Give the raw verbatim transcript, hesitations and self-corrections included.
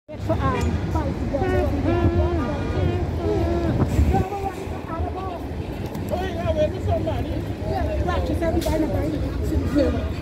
For um, fight to go there. Oh, yeah, wait for somebody. Yeah, practice everybody in the brain.